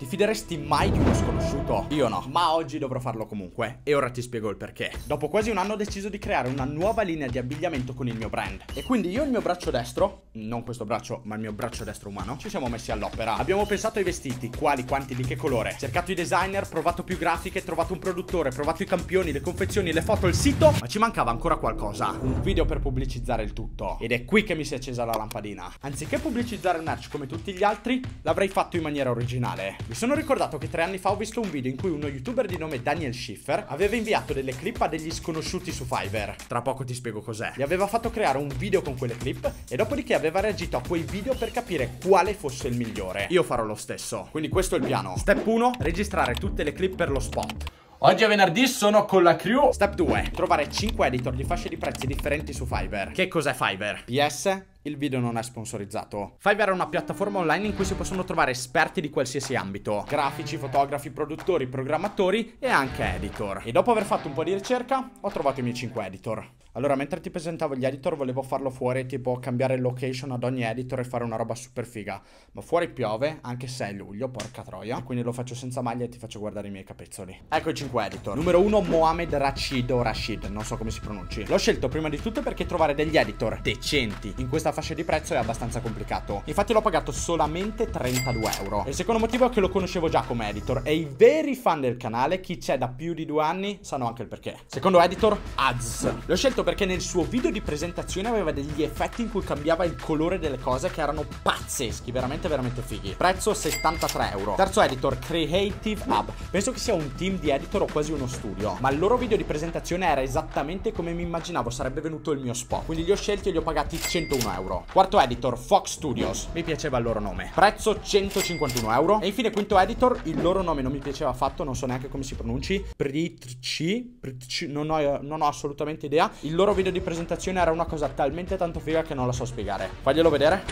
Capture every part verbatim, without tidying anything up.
Ti fideresti mai di uno sconosciuto? Io no, ma oggi dovrò farlo comunque e ora ti spiego il perché. Dopo quasi un anno ho deciso di creare una nuova linea di abbigliamento con il mio brand. E quindi io e il mio braccio destro, non questo braccio ma il mio braccio destro umano, ci siamo messi all'opera. Abbiamo pensato ai vestiti, quali, quanti, di che colore, cercato i designer, provato più grafiche, trovato un produttore, provato i campioni, le confezioni, le foto, il sito. Ma ci mancava ancora qualcosa, un video per pubblicizzare il tutto. Ed è qui che mi si è accesa la lampadina. Anziché pubblicizzare il merch come tutti gli altri, l'avrei fatto in maniera originale. Mi sono ricordato che tre anni fa ho visto un video in cui uno youtuber di nome Daniel Schiffer aveva inviato delle clip a degli sconosciuti su Fiverr. Tra poco ti spiego cos'è. Gli aveva fatto creare un video con quelle clip e dopodiché aveva reagito a quei video per capire quale fosse il migliore. Io farò lo stesso. Quindi questo è il piano. Step uno, registrare tutte le clip per lo spot. Oggi è venerdì, sono con la crew. Step due, trovare cinque editor di fasce di prezzi differenti su Fiverr. Che cos'è Fiverr? P S, il video non è sponsorizzato. Fiverr è una piattaforma online in cui si possono trovare esperti di qualsiasi ambito: grafici, fotografi, produttori, programmatori e anche editor. E dopo aver fatto un po' di ricerca, ho trovato i miei cinque editor. Allora, mentre ti presentavo gli editor, volevo farlo fuori, tipo cambiare location ad ogni editor e fare una roba super figa. Ma fuori piove, anche se è luglio, porca troia. E quindi lo faccio senza maglia e ti faccio guardare i miei capezzoli. Ecco i cinque editor. Numero uno, Mohamed Rashid o Rashid, non so come si pronunci. L'ho scelto prima di tutto perché trovare degli editor decenti in questa fascia di prezzo è abbastanza complicato. Infatti l'ho pagato solamente trentadue euro. E il secondo motivo è che lo conoscevo già come editor, e i veri fan del canale, chi c'è da più di due anni, sanno anche il perché. Secondo editor, Az. L'ho scelto perché nel suo video di presentazione aveva degli effetti in cui cambiava il colore delle cose che erano pazzeschi, veramente veramente fighi. Prezzo settantatré euro. Terzo editor, Creative Hub. Penso che sia un team di editor o quasi uno studio, ma il loro video di presentazione era esattamente come mi immaginavo sarebbe venuto il mio spot, quindi li ho scelti e li ho pagati centouno euro. Quarto editor, Fox Studios. Mi piaceva il loro nome. Prezzo centocinquantuno euro. E infine quinto editor, il loro nome non mi piaceva affatto, non so neanche come si pronunci. Pritci, Pritci, non ho, non ho assolutamente idea. Il loro video di presentazione era una cosa talmente tanto figa che non la so spiegare. Faglielo vedere.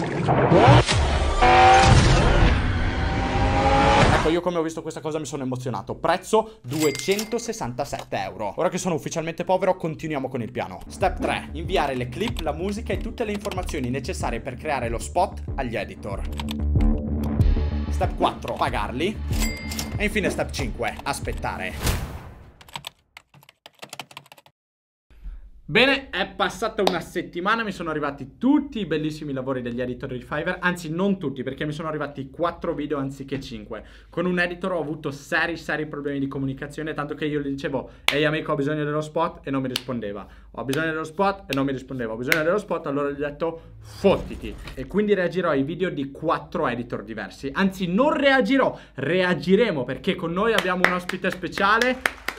Ecco, io come ho visto questa cosa mi sono emozionato. Prezzo duecentosessantasette euro. Ora che sono ufficialmente povero, continuiamo con il piano. Step tre, inviare le clip, la musica e tutte le informazioni necessarie per creare lo spot agli editor. Step quattro, pagarli. E infine step cinque, aspettare. Bene, è passata una settimana, mi sono arrivati tutti i bellissimi lavori degli editor di Fiverr. Anzi, non tutti, perché mi sono arrivati quattro video anziché cinque. Con un editor ho avuto seri seri problemi di comunicazione, tanto che io gli dicevo: ehi amico, ho bisogno dello spot, e non mi rispondeva. Ho bisogno dello spot e non mi rispondeva. Ho bisogno dello spot, allora gli ho detto fottiti. E quindi reagirò ai video di quattro editor diversi. Anzi, non reagirò, reagiremo, perché con noi abbiamo un ospite speciale.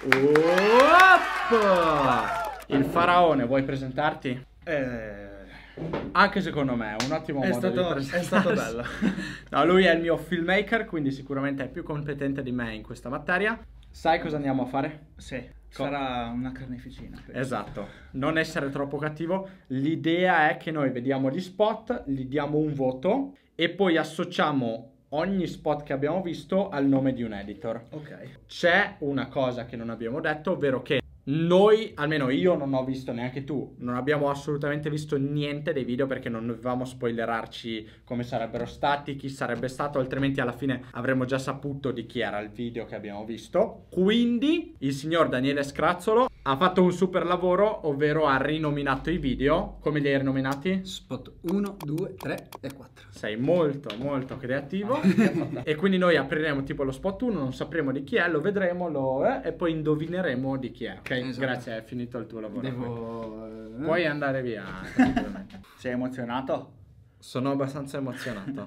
Oppa! Il faraone, vuoi presentarti? Eh... Anche secondo me è un ottimo è modo stato, di presentarsi. È stato bello. No, lui è il mio filmmaker, quindi sicuramente è più competente di me in questa materia. Sai cosa andiamo a fare? Sì, sarà una carneficina. Esatto, non essere troppo cattivo. L'idea è che noi vediamo gli spot, gli diamo un voto e poi associamo ogni spot che abbiamo visto al nome di un editor. Ok. C'è una cosa che non abbiamo detto, ovvero che noi, almeno io non ho visto, neanche tu, non abbiamo assolutamente visto niente dei video perché non dovevamo spoilerarci come sarebbero stati, chi sarebbe stato, altrimenti alla fine avremmo già saputo di chi era il video che abbiamo visto. Quindi il signor Daniele Scrazzolo ha fatto un super lavoro, ovvero ha rinominato i video. Come li hai rinominati? Spot uno, due, tre e quattro. Sei molto molto creativo. E quindi noi apriremo tipo lo spot uno, non sapremo di chi è, lo vedremo lo, eh, e poi indovineremo di chi è. Ok, esatto. Grazie, è finito il tuo lavoro. Devo... Puoi andare via. Sei emozionato? Sono abbastanza emozionato.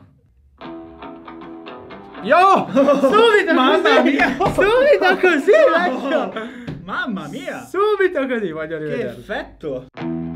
Yo! Subito Mamma così! mia! Subito così, vecchio! Mamma mia! Subito così, voglio Che rivederlo. effetto!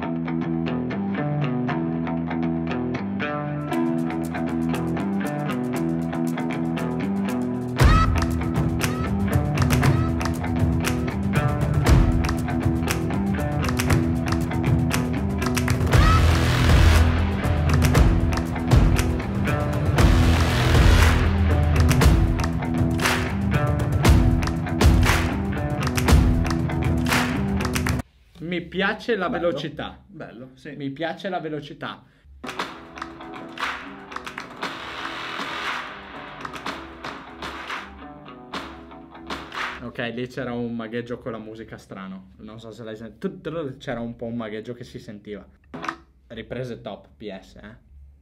Mi piace la Bello. velocità. Bello, sì. Mi piace la velocità. Ok, lì c'era un magheggio con la musica strano. Non so se l'hai sentito. C'era un po' un magheggio che si sentiva. Riprese top, P S, eh.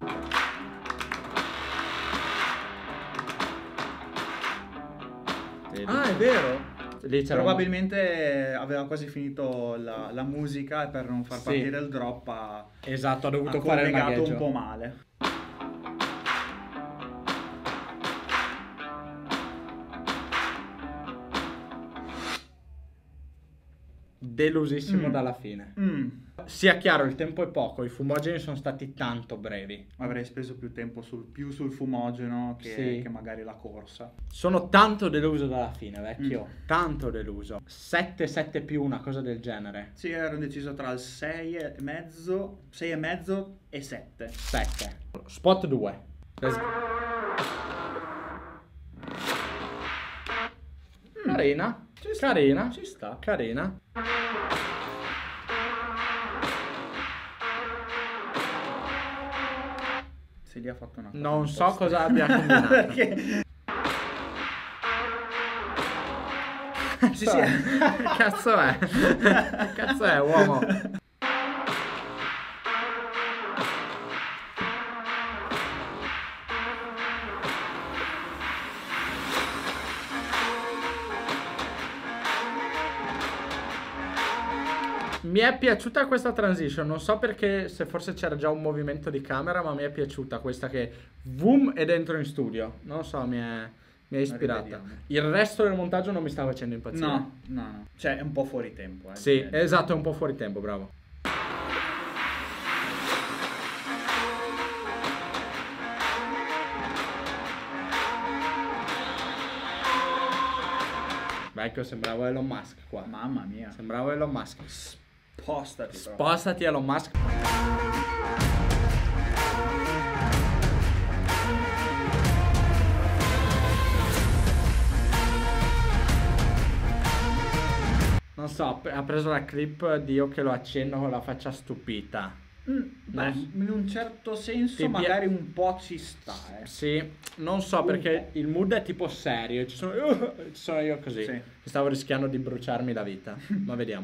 Ah, è vero. Lì c'era Probabilmente aveva quasi finito la, la musica e per non far Sì. partire il drop ha, Esatto, ha dovuto ha fare il collegato magheggio. un po' male. Delusissimo Mm. dalla fine. Mm. Sia chiaro, il tempo è poco, i fumogeni sono stati tanto brevi. Avrei speso più tempo sul, più sul fumogeno che, Sì. che magari la corsa. Sono tanto deluso dalla fine, vecchio. Mm. Tanto deluso. sette, sette più, una cosa del genere. Sì, ero indeciso tra il sei e mezzo, sei e mezzo e sette. sette. Spot due. Let's go. Carina. Ci sta, Carina. ci sta. Carina. Se lì ha fatto una cosa Non un so po' cosa strana. abbia combinato. Perché? Sì, sì. Che cazzo è? Che cazzo è, uomo? Mi è piaciuta questa transition, non so perché, se forse c'era già un movimento di camera, ma mi è piaciuta questa che boom è dentro in studio. Non so, mi è, mi è ispirata. Rivediamo. Il resto del montaggio non mi sta facendo impazzire. No, no, no. Cioè, è un po' fuori tempo, eh. Sì, Eh, esatto, è un po' fuori tempo, bravo. Vecchio, sembravo Elon Musk qua. Mamma mia. Sembravo Elon Musk. Spostati. però. Spostati Elon Musk. Non so, ha preso la clip di io che lo accenno con la faccia stupita. Mm, beh, Non- in un certo senso Ti pi- magari un po' ci sta, eh. Sì, non so Un perché po'. il mood è tipo serio. Ci sono, uh, ci sono io così. Sì. Che stavo rischiando di bruciarmi la vita. Ma vediamo.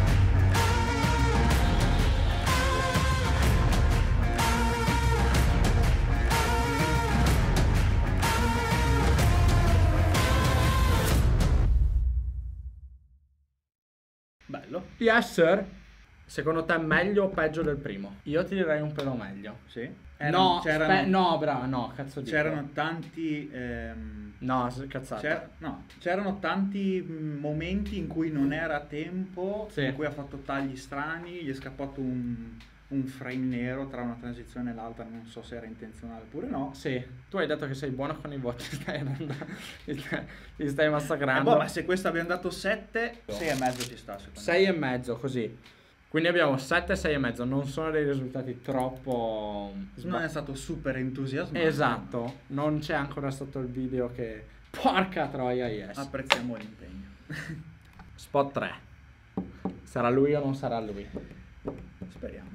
Bello. Yes, sir. Secondo te è meglio o peggio del primo? Io ti direi un pelo meglio. Sì. no, c'erano, spe- no, bravo, no, cazzo dico. c'erano tanti... ehm, No, s- cazzata. c'er- no, c'erano tanti mm, momenti in cui non era tempo, Sì. in cui ha fatto tagli strani, gli è scappato un, un frame nero tra una transizione e l'altra, non so se era intenzionale oppure no. Sì, tu hai detto che sei buono con i voti, stai andando, li stai, li stai E massacrando. boh, ma se questo abbiamo dato sette, sei e mezzo ci sta secondo me. sei e mezzo, così. Quindi abbiamo sette e sei e mezzo, non sono dei risultati troppo... Non è stato super entusiasmante. Esatto, non c'è ancora sotto il video che... Porca troia, yes. Apprezziamo l'impegno. Spot tre. Sarà lui o non sarà lui? Speriamo.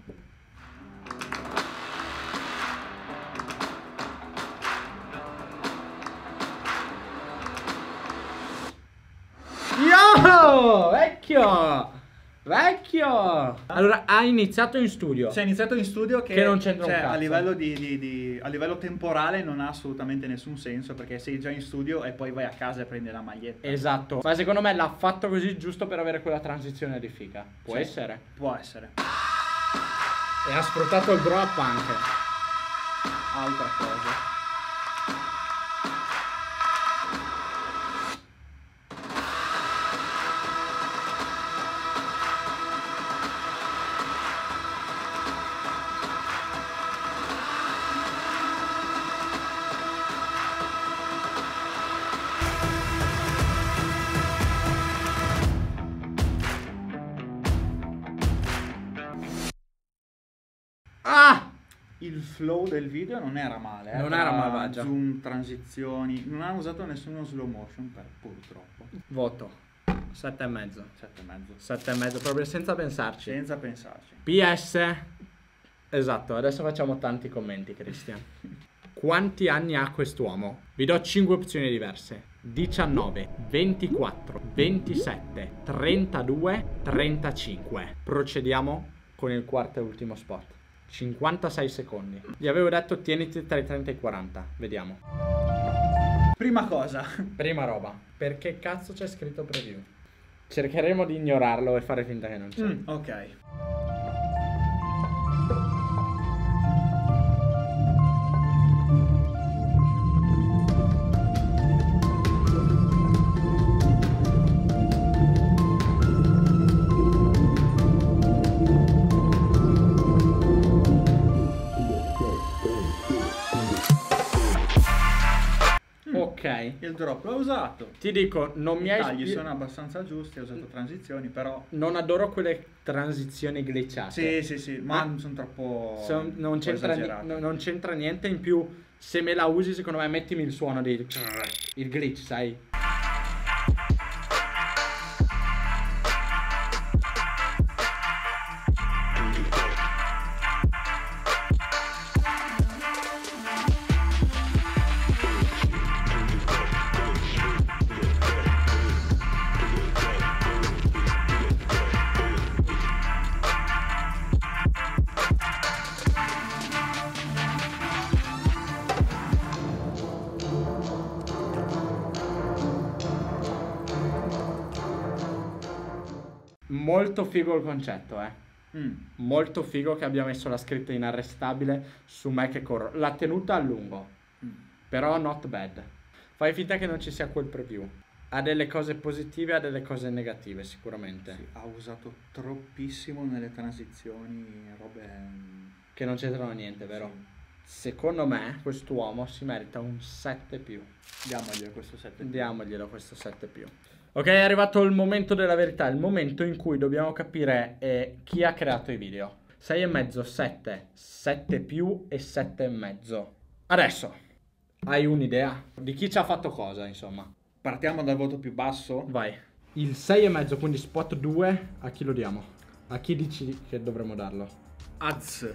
Yo! Vecchio! Vecchio! Allora, ha iniziato in studio. Si è iniziato in studio che, Che non c'entra un cioè, cazzo. a livello di, di- di- a livello temporale non ha assolutamente nessun senso, perché sei già in studio e poi vai a casa e prendi la maglietta. Esatto. Ma secondo me l'ha fatto così giusto per avere quella transizione di figa. Può Sì. essere. Può essere. E ha sfruttato il drop anche. Altra cosa. Ah! Il flow del video non era male, eh, Non tra era malvagia. zoom, transizioni, non hanno usato nessuno slow motion per, purtroppo. Voto. Sette e mezzo. Sette e mezzo. Sette e mezzo, proprio senza pensarci. Senza pensarci. P S. Esatto, adesso facciamo tanti commenti, Cristian. Quanti anni ha quest'uomo? Vi do cinque opzioni diverse. diciannove, ventiquattro, ventisette, trentadue, trentacinque. Procediamo con il quarto e ultimo spot. cinquantasei secondi. Gli avevo detto tieniti tra i trenta e i quaranta. Vediamo. Prima cosa. Prima roba. Perché cazzo c'è scritto preview? Cercheremo di ignorarlo e fare finta che non c'è. Mm, ok. Ok. Il drop l'ho usato. Ti dico, non mi I hai tagli ispi- sono abbastanza giusti, ho usato transizioni, però... Non adoro quelle transizioni glitchate. Sì, sì, sì, ma Ah. sono troppo... Son- non, un po' c'entra ni- esagerate. no- non c'entra niente in più. Se me la usi, secondo me, mettimi il suono di il glitch, sai? Molto figo il concetto, eh. Mm. Molto figo che abbia messo la scritta inarrestabile su me che corro. L'ha tenuta a lungo, Mm. però not bad. Fai finta che non ci sia quel preview. Ha delle cose positive, ha delle cose negative sicuramente. Sì, ha usato troppissimo nelle transizioni, robe... mm, Che non c'entrano niente, vero? sì. Secondo me quest'uomo si merita un sette più. Diamogli questo sette. Diamoglielo questo sette più. Ok, è arrivato il momento della verità, il momento in cui dobbiamo capire eh, chi ha creato i video. sei e mezzo, sette, sette più e sette e mezzo. Adesso, hai un'idea di chi ci ha fatto cosa, insomma? Partiamo dal voto più basso. Vai. Il sei e mezzo, quindi spot due, a chi lo diamo? A chi dici che dovremmo darlo? Az.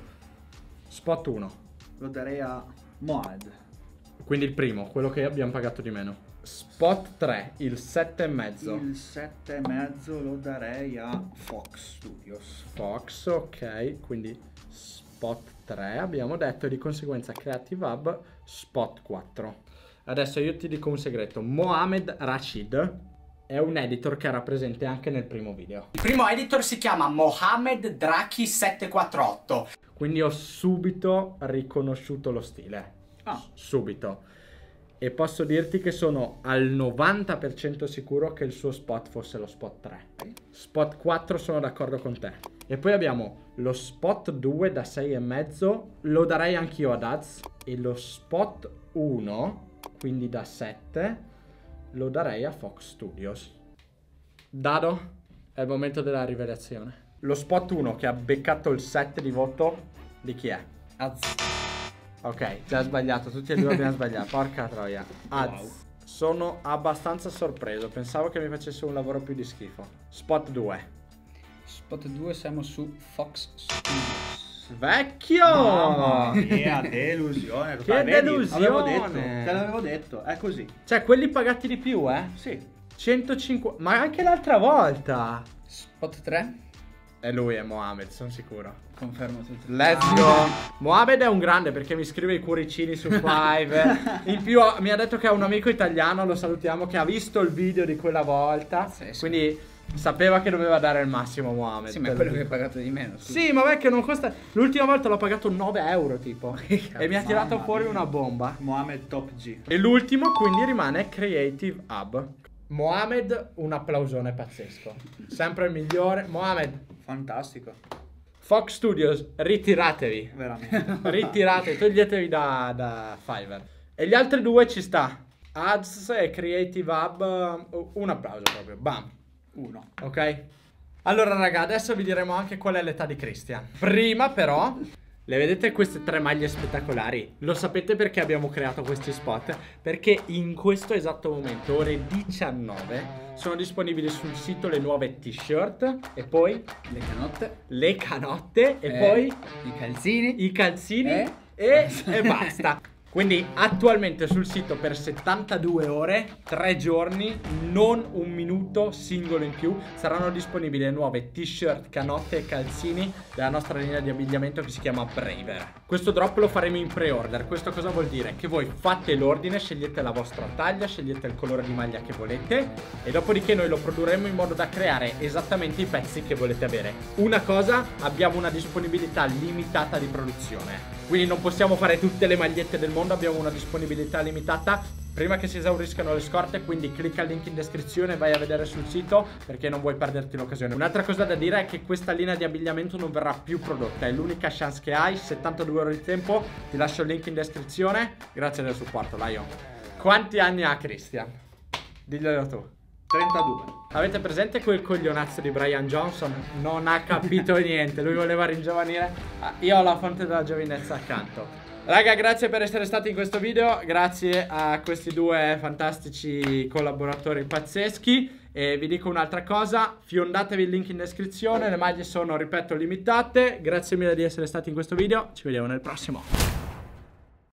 Spot uno. Lo darei a Moad. Quindi il primo, quello che abbiamo pagato di meno. Spot tre, il sette e mezzo. Il sette e mezzo lo darei a Fox Studios. Fox, ok, quindi spot tre abbiamo detto e di conseguenza Creative Hub spot quattro. Adesso io ti dico un segreto, Mohamed Rashid è un editor che era presente anche nel primo video. Il primo editor si chiama Mohamed Draki settecentoquarantotto, quindi ho subito riconosciuto lo stile. Ah. Subito. E posso dirti che sono al novanta per cento sicuro che il suo spot fosse lo spot tre. Spot quattro sono d'accordo con te. E poi abbiamo lo spot due da sei e mezzo, lo darei anch'io ad Az. E lo spot uno, quindi da sette, lo darei a Fox Studios. Dado, è il momento della rivelazione. Lo spot uno che ha beccato il sette di voto, di chi è? Az. Ok, già sbagliato, tutti e due abbiamo sbagliato, porca troia. Az. Wow. Sono abbastanza sorpreso, pensavo che mi facesse un lavoro più di schifo. Spot due. Spot due siamo su Fox Studios. Vecchio! Mamma mia, delusione. Che totale. Vedi, delusione. Avevo detto, te l'avevo detto, è così. Cioè, quelli pagati di più, eh? Sì. centocinquanta, ma anche l'altra volta. Spot tre. E lui è Mohamed, sono sicuro. Confermo tutto. Let's go. Mohamed è un grande perché mi scrive i cuoricini su Five. In più mi ha detto che ha un amico italiano, lo salutiamo, che ha visto il video di quella volta. Sì, sì. Quindi sapeva che doveva dare il massimo Mohamed. Sì, ma è quello che hai pagato di meno. scusa. Sì, ma vecchio non costa. L'ultima volta l'ho pagato nove euro tipo. E mi ha tirato Mamma fuori mia. una bomba. Mohamed Top G. E l'ultimo quindi rimane Creative Hub. Mohamed, un applausone pazzesco. Sempre il migliore. Mohamed, Fantastico. Fox Studios, ritiratevi. Veramente. Ritiratevi, toglietevi da, da Fiverr. E gli altri due ci sta. Ads e Creative Hub. uh, Un applauso proprio. Bam. Uno. Ok? Allora raga, adesso vi diremo anche qual è l'età di Christian. Prima però, le vedete queste tre maglie spettacolari? Lo sapete perché abbiamo creato questi spot? Perché in questo esatto momento, ore diciannove, sono disponibili sul sito le nuove t-shirt e poi Le canotte. le canotte e Eh, poi i calzini. i calzini Eh? e, e basta. Quindi attualmente sul sito per settantadue ore, tre giorni, non un minuto singolo in più, saranno disponibili le nuove t-shirt, canotte e calzini della nostra linea di abbigliamento che si chiama Braver. Questo drop lo faremo in pre-order. Questo cosa vuol dire? Che voi fate l'ordine, scegliete la vostra taglia, scegliete il colore di maglia che volete e dopodiché noi lo produrremo in modo da creare esattamente i pezzi che volete avere. Una cosa, abbiamo una disponibilità limitata di produzione. Quindi non possiamo fare tutte le magliette del mondo, abbiamo una disponibilità limitata prima che si esauriscano le scorte, quindi clicca il link in descrizione e vai a vedere sul sito perché non vuoi perderti l'occasione. Un'altra cosa da dire è che questa linea di abbigliamento non verrà più prodotta, è l'unica chance che hai, settantadue ore di tempo, ti lascio il link in descrizione. Grazie del supporto, Lion. Quanti anni ha Christian? Diglielo tu. trentadue. Avete presente quel coglionazzo di Brian Johnson? Non ha capito niente, lui voleva ringiovanire. Ah, io ho la fonte della giovinezza accanto. Raga, grazie per essere stati in questo video, grazie a questi due fantastici collaboratori pazzeschi. E vi dico un'altra cosa, fiondatevi il link in descrizione, le maglie sono, ripeto, limitate. Grazie mille di essere stati in questo video, ci vediamo nel prossimo.